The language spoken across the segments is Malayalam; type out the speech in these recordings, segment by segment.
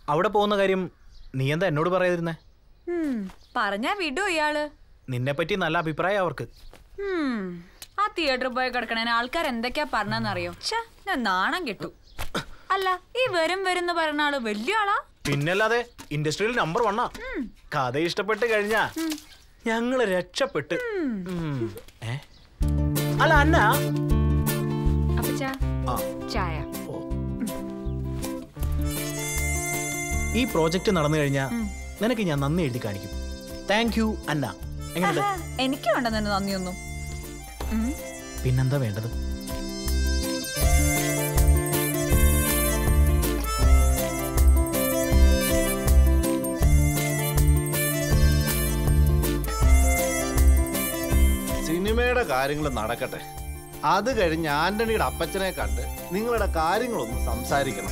അവിടെ പോകുന്ന കാര്യം നീ എന്താ എന്നോട് പറയാതിരുന്നേ? പറഞ്ഞാ വിടൂ ഇയാള്. നിന്നെ പറ്റി നല്ല അഭിപ്രായം അവർക്ക്. ആ തിയേറ്ററിൽ പോയി കിടക്കണേ ആൾക്കാർ എന്തൊക്കെയാ പറഞ്ഞെന്നറിയോ? ഞാൻ നാണം കെട്ടു. അല്ല, ഈ വരും പറയുന്ന ആള് വലിയ ആളാ? പിന്നല്ലാതെ ഇൻഡസ്ട്രിയിൽ നമ്പർ 1. കഥ ഇഷ്ടപ്പെട്ട് കഴിഞ്ഞാ ഞങ്ങള് രക്ഷപ്പെട്ട്. അല്ല അന്ന ചായ. ഈ പ്രോജക്റ്റ് നടന്നു കഴിഞ്ഞാ നിനക്ക് ഞാൻ നന്ദി എഴുതി കാണിക്കും. Thank you Anna. എനിക്ക് വേണ്ട നിന്നെ നന്ദിയൊന്നും. പിന്നെന്താ വേണ്ടത്? സിനിമയുടെ കാര്യങ്ങൾ നടക്കട്ടെ. അത് കഴിഞ്ഞ് ആന്റണിയുടെ അപ്പച്ചനെ കണ്ട് നിങ്ങളുടെ കാര്യങ്ങളൊന്ന് സംസാരിക്കണം.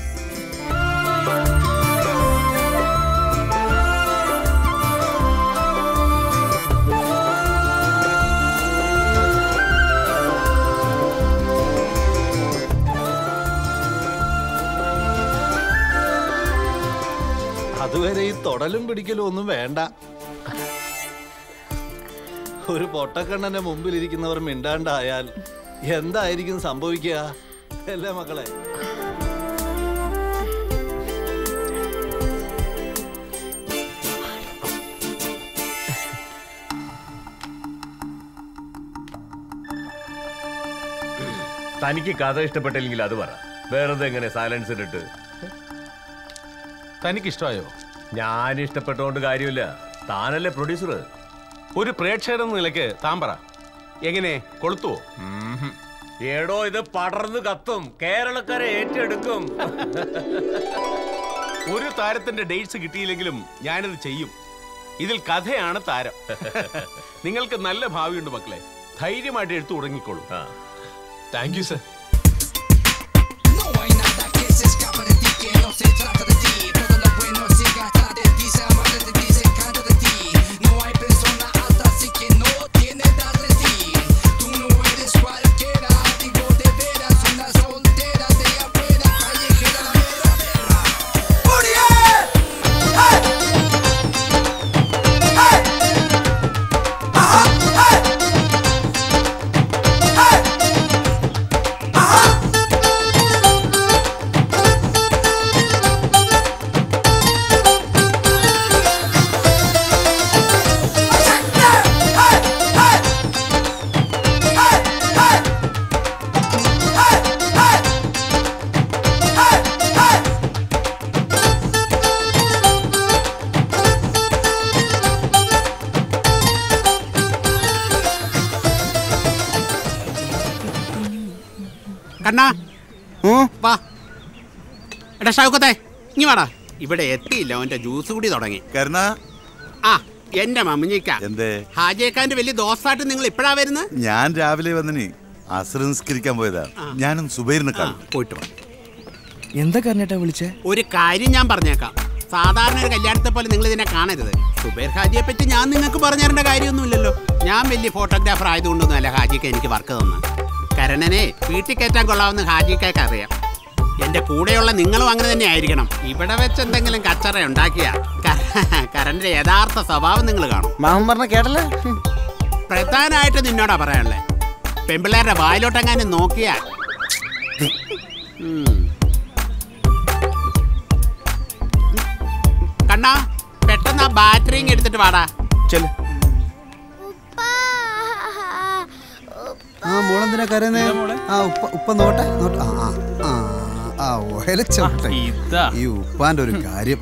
അതുവരെ ഈ തൊടലും പിടിക്കലും ഒന്നും വേണ്ട. ഒരു പൊട്ടക്കണ്ണന്റെ മുമ്പിൽ ഇരിക്കുന്നവർ മിണ്ടാണ്ടായാൽ എന്തായിരിക്കും സംഭവിക്കുക അല്ലേ മക്കളെ? തനിക്ക് കഥ ഇഷ്ടപ്പെട്ടില്ലെങ്കിൽ അത് പറ. വേറെന്താ എങ്ങനെ സൈലൻസ് ഇട്ടിട്ട്? തനിക്ക് ഇഷ്ടമായോ? ഞാൻ ഇഷ്ടപ്പെട്ടോണ്ട് കാര്യമില്ല. താനല്ലേ പ്രൊഡ്യൂസർ. ഒരു പ്രേക്ഷകൻ എന്ന നിലയ്ക്ക് താൻ പറ, എങ്ങനെ കൊളുത്തുവോ? ഏടോ, ഇത് പടർന്നു കത്തും. കേരളക്കാരെ ഏറ്റെടുക്കും. ഒരു താരത്തിന്റെ ഡേറ്റ്സ് കിട്ടിയില്ലെങ്കിലും ഞാനിത് ചെയ്യും. ഇതിൽ കഥയാണ് താരം. നിങ്ങൾക്ക് നല്ല ഭാവിയുണ്ട് മക്കളെ. ധൈര്യമായിട്ട് എടുത്തു തുടങ്ങിക്കോളൂ. Thank you sir. കണ്ണാ വാ. എടാ ഷൗക്കത്തെ ഇനി വാടാ. ഇവിടെ എത്തിയില്ല, അവന്റെ ജ്യൂസ് കൂടി തുടങ്ങി. ആ എന്റെ മമ്മിഞ്ഞിക്ക ഹാജിയേക്കാന്റെ വലിയ ദോസ്തായിട്ട് നിങ്ങൾ ഇപ്പഴാ വരുന്നത്? ഞാൻ രാവിലെ വന്നിനി അസ്ർ നിസ്കരിക്കാൻ പോയതാ. ഞാനും സുബൈറിനെ പോയിട്ട് വാ. എന്താ കാരണേട്ടാ വിളിച്ചേ? ഒരു കാര്യം ഞാൻ പറഞ്ഞേക്കാം. സാധാരണ ഒരു കല്യാണത്തെ പോലെ നിങ്ങൾ ഇതിനെ കാണരുത്. സുബൈർ ഹാജിയെ പറ്റി ഞാൻ നിങ്ങൾക്ക് പറഞ്ഞു തരേണ്ട കാര്യമൊന്നുമില്ലല്ലോ. ഞാൻ വലിയ ഫോട്ടോഗ്രാഫർ ആയതുകൊണ്ടൊന്നും അല്ല ഹാജിക്ക് എനിക്ക് വർക്ക് തന്ന. കരണനെ വീട്ടിൽ കയറ്റാൻ കൊള്ളാവുന്ന ഹാജിക്കൊക്കെ അറിയാം. എന്റെ കൂടെയുള്ള നിങ്ങളും അങ്ങനെ തന്നെ ആയിരിക്കണം. ഇവിടെ വെച്ച് എന്തെങ്കിലും കച്ചറ ഉണ്ടാക്കിയ കരന്റെ യഥാർത്ഥ സ്വഭാവം നിങ്ങൾ കാണും. മാമൻ പറഞ്ഞ കേട്ടല്ലേ? പ്രധാനമായിട്ട് നിന്നോടാ പറയാനുള്ളേ. പെമ്പിള്ളേരുടെ വായിലോട്ടെങ്ങാനും നോക്കിയാ കണ്ണാ പെട്ടെന്ന് ആ ബാറ്ററിങ് എടുത്തിട്ട് വാടാ. ചെല്. ആ മോളെന്തിനാ കരയുന്നേ? ആ ഉപ്പ നോട്ടെ. ഈ ഉപ്പാന്റെ ഒരു കാര്യം.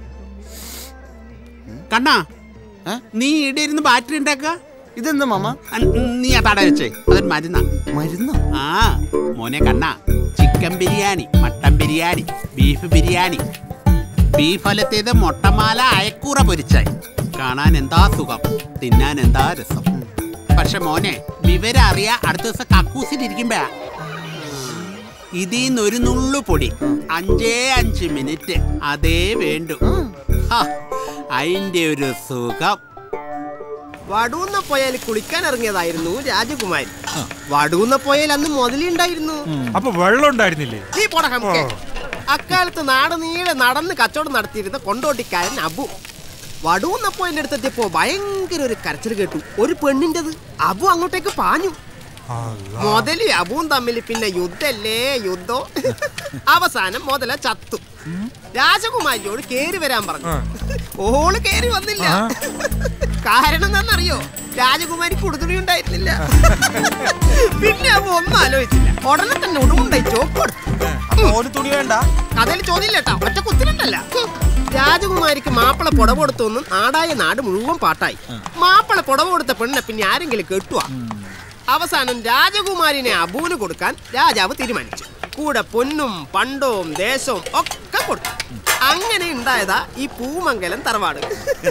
കണ്ണാ നീ ഇവിടെ ഇരുന്ന് ബാറ്ററി ഉണ്ടാക്കുക. ഇതെന്താ മാമ? നീ ആ തട വെച്ചേ, അതൊരു മരുന്നാ. മരുന്നോ? ആ മോനെ കണ്ണാ, chicken biryani, mutton biryani, beef biryani, beef ഒലത്തേത്, മുട്ടമാല, അയക്കൂറ പൊരിച്ചായി. കാണാൻ എന്താ സുഖം, തിന്നാൻ എന്താ രസം. പക്ഷെ മോനെ വിവരം അറിയാ അടുത്ത ദിവസം കക്കൂസിലിരിക്കുമ്പോഴാ ഇതിന്ന് ഒരു നുള്ളു പൊടി 5 മിനിറ്റ് അതേ വേണ്ടു. അതിന്റെ ഒരു സുഖം. വടൂന്ന പോയാൽ കുളിക്കാൻ ഇറങ്ങിയതായിരുന്നു രാജകുമാരി. വടൂന്ന പോയാൽ അന്ന് മുതലുണ്ടായിരുന്നു. അപ്പൊ വെള്ളം ഉണ്ടായിരുന്നില്ലേ? നീ പോടാ. അക്കാലത്ത് നാട് നീളെ നടന്ന് കച്ചവടം നടത്തിയിരുന്ന കൊണ്ടോട്ടിക്കാരൻ അബു. വടൂന്നപ്പോ എന്റെ അടുത്തെത്തിയപ്പോ ഭയങ്കര ഒരു കരച്ചിൽ കേട്ടു. ഒരു പെണ്ണിൻ്റെത്. അബു അങ്ങോട്ടേക്ക് പാഞ്ഞു. മുതലി അബുവും തമ്മിൽ പിന്നെ യുദ്ധല്ലേ യുദ്ധം. അവസാനം മുതല ചത്തു. രാജകുമാരിയോട് കേറി വരാൻ പറഞ്ഞു. ഓള് കേറി വന്നില്ല. കാരണം എന്താണെന്നറിയോ? രാജകുമാരി കുടുതുണി ഉണ്ടായിരുന്നില്ല. പിന്നെ അബു ഒന്നും ആലോചിച്ചില്ല, ഉടനെ തന്നെ ഉടുമുണ്ടായി ചോപ്പ് തുണി വേണ്ട. കഥയിൽ ചോദ്യമില്ലട്ടാ, ഒറ്റ കുത്തിനല്ല. രാജകുമാരിക്ക് മാപ്പിള പുടവ കൊടുത്തൊന്നും ആടായ നാട് മുഴുവൻ പാട്ടായി. മാപ്പിള പുടവ കൊടുത്ത പെണ്ണിനെ പിന്നെ ആരെങ്കിലും കെട്ടുവാ. അവസാനം രാജകുമാരിനെ അബൂന് കൊടുക്കാൻ രാജാവ് തീരുമാനിച്ചു. കൂടെ പൊന്നും പണ്ടവും ദേശവും ഒക്കെ കൊടുത്തു. അങ്ങനെ ഉണ്ടായതാ ഈ പൂമംഗലം തറവാട്.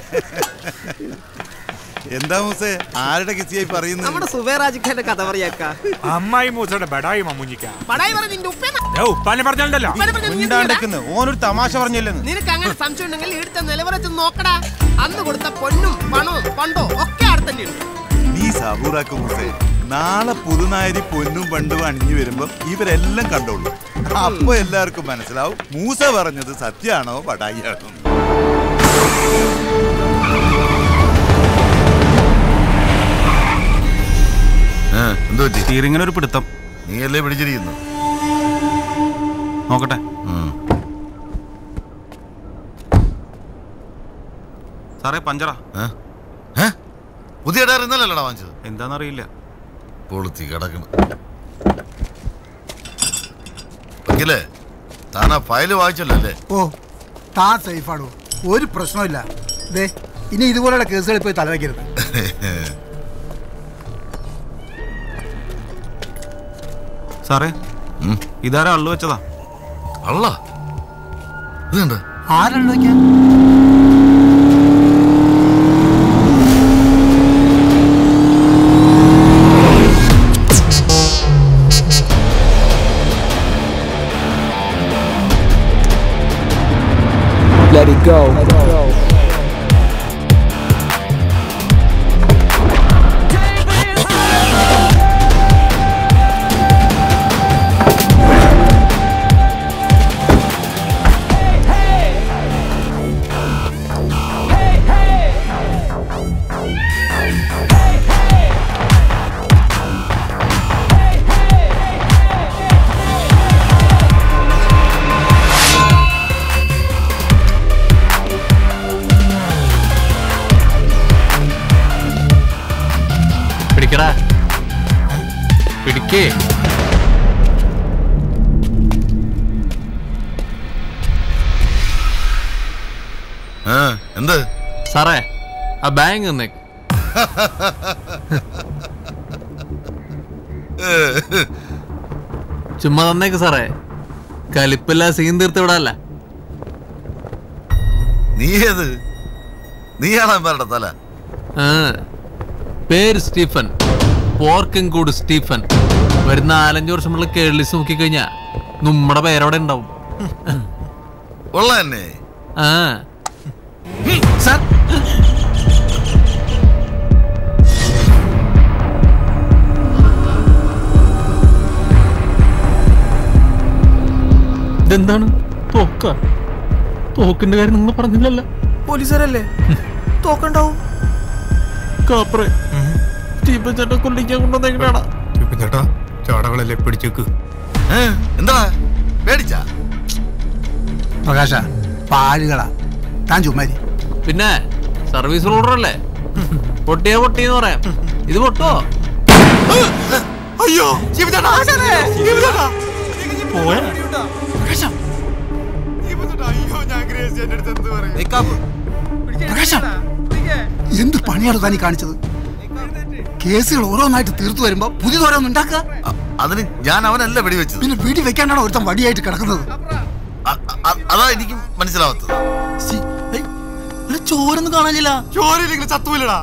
എന്താ മൂസേ, ആരുടെ കിസിയായി പറയുന്നത്? നമ്മുടെ സുബേറാജിക്കാന്റെ കഥ പറയാക്ക. അമ്മായി മൂസയുടെ ബടായി മമ്മൂഞ്ഞിക്ക. ബടായി പറഞ്ഞ നിന്റെ ഉപ്പേന ഉപ്പാനെ പറഞ്ഞല്ലോ. ഓനൊരു തമാശ പറഞ്ഞില്ലെന്ന്. നിനക്ക് അങ്ങനെ സംശയം ഉണ്ടെങ്കിൽ ഇവിടുത്തെ നിലവറച്ച് നോക്കടാ. അന്ന് കൊടുത്ത പൊന്നും പണവും പണ്ടോ ഒക്കെ അവിടെ തന്നെ ഉണ്ട്. നീ സബൂറാക്കും മൂസേ. നാളെ പുതുനായരി പൊന്നും പണ്ടും അണിഞ്ഞു വരുമ്പോ ഇവരെല്ലാം കണ്ടോളൂ. അപ്പൊ എല്ലാവർക്കും മനസ്സിലാവും മൂസ പറഞ്ഞത് സത്യാണോ ബടായിയാണോ. സ്റ്റിയറിങ്ങിന് ഒരു പിടുത്തം. നീയല്ലേ പിടിച്ചിരിക്കുന്നു? നോക്കട്ടെ. സാറേ പഞ്ചറാ. പുതിയ ടയർ ഇന്നല്ലടാ വാങ്ങിച്ചത്? എന്താന്നറിയില്ല. പൊളുത്തി കിടക്കണം. വക്കീലേ, താൻ ആ ഫയല് വായിച്ചല്ലോ അല്ലേ? ഓ, താൻ സേഫാണോ? ഒരു പ്രശ്നമില്ല. ദേ, ഇനി ഇതുപോലെയുള്ള കേസുകളിൽ പോയി തലവയ്ക്കരുത്. സാറേ, ഇതാരാ അള്ളു വെച്ചതാ? അള്ള ഇതുണ്ട്. ആരള്ള വയ്ക്കാൻ? Let it go. പിടിക്കേ. എന്ത് സാറേ, ആ ബാങ്ക് തന്നേക്ക്. ചുമ്മാ തന്നേക്ക് സാറേ. കലിപ്പില്ല, സീൻ തീർത്ത് വിടാല്ല. നീയാണോ പേരുടെ തല? പേര് സ്റ്റീഫൻ. പോർക്കും കൂട് സ്റ്റീഫൻ. വരുന്ന 4-5 വർഷമുള്ള കേരളീസ് നോക്കിക്കഴിഞ്ഞാ നമ്മുടെ പേരവിടെ ഉണ്ടാവും. ഉള്ളതന്നെ. ഇതെന്താണ്? തോക്കിന്റെ കാര്യം നിങ്ങൾ പറഞ്ഞില്ലല്ലോ. പോലീസുകാരല്ലേ? തോക്കുണ്ടാവും. കാപ്പറേ, സ്റ്റീഫൻ ചേട്ടാ കൊല്ലിക്കാൻ കൊണ്ടുവന്നേക്കണാടാ. സ്റ്റീഫൻ ചേട്ടാ, ചാടകളല്ലേ പിടിച്ചേക്ക്. എന്താ പേടിച്ചാ? പ്രകാശ, പാലുകളാ. താൻ ചുമ്മാരി. പിന്നെ സർവീസ് റൂളർ അല്ലേ? പൊട്ടിയെന്ന് പറയാം. ഇത് പൊട്ടോ? അയ്യോ എന്ത് പണിയാണ് താനീ കാണിച്ചത്? കേസുകൾ ഓരോന്നായിട്ട് തീർത്തു വരുമ്പോ പുതിയതോരോന്ന് ഉണ്ടാക്കുക. അതിന് ഞാൻ അവനല്ല വെടിവെച്ചത്. പിന്നെ വീട്ടിൽ വെക്കാനാണോ ഒരുത്തം വടിയായിട്ട് കിടക്കുന്നത്? അതാ എനിക്ക് മനസ്സിലാവാത്തത്. ചോരൊന്നും കാണാനില്ല. ചോരയില്ലെങ്കിൽ ചത്തുമില്ലടാ.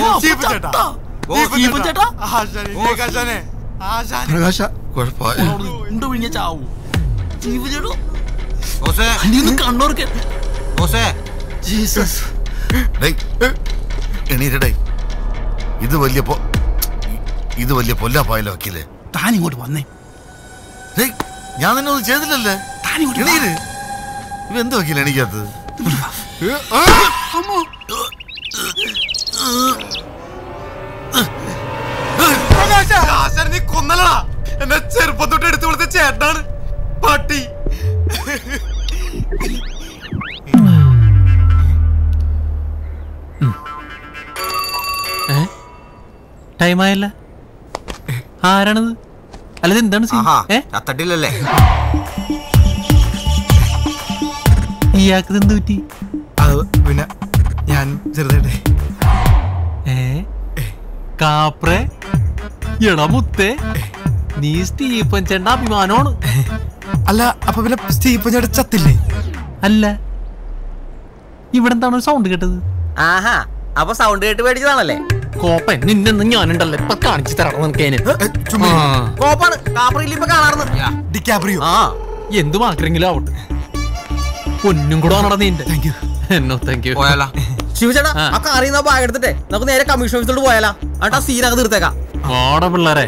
പ്രകാശ, എണീരടേ. ഇത് വലിയ പൊല്ലാപ്പായല്ലോ വക്കീലേ. താൻ ഇങ്ങോട്ട് വന്നേ. ഞാൻ നിന്നൊന്നും ചെയ്തില്ലല്ലേ. ഇവെന്ത് വക്കീല എനിക്കത് നീ കൊന്നലടാ എന്നെ ചെറുപ്പം തൊട്ട് എടുത്തു കൊടുത്ത ചേട്ടനാണ് പട്ടി. ടൈം ആയല്ല. ആരാണത്? അല്ലത് എന്താണ് ചത്തട്ടില്ലല്ലേ? ഇയാൾക്ക് എന്ത് പറ്റി? പിന്നെ ഞാൻ ചെറുതേ കാപ്രേ എടാ മുത്തേ, നീ സ്റ്റീഫൻ ചേട്ടന്റെ അഭിമാനമാണ്. അല്ല അപ്പൊ പിന്നെ സ്റ്റീഫൻ ചേട്ടൻ ചത്തില്ലേ? അല്ല, ഇവിടെ എന്താണ് സൗണ്ട് കേട്ടത്? ആഹാ, അപ്പൊ സൗണ്ട് കേട്ട് പേടിച്ചതാണല്ലേ? കോപ്പൻ നിന്നെന്ന് ഞാനുണ്ടല്ലോ, ഇപ്പൊ കാണിച്ചു തരണം നിനക്ക്. കോപ്പാണ് കാപ്രിയിൽ ഇപ്പൊ കാണാറുണ്ട്. ആ എന്തും ആക്കരെങ്കിലും ആവട്ടെ. പൊന്നും കൂടെ ആണോ നീന്റെ? എന്നോ താങ്ക് യു. പോയാലോ ശിവചേട്ടാ, ആ കാറിന്ന് ബാഗ് എടുത്തിട്ടേ നമുക്ക് നേരെ കമ്മീഷൻ ഓഫീസിലോട്ട് പോയാലോ? എന്നിട്ട് ആ സീനൊക്കെ തീർത്തേക്കാം. ഓടെ പിള്ളേരെ.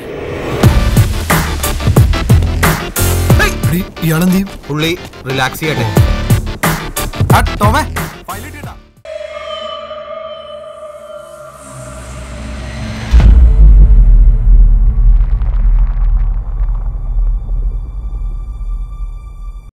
ഇയാളെന്ത് ചെയ്യും? പുള്ളി റിലാക്സ് ചെയ്യട്ടെ. ടോമേ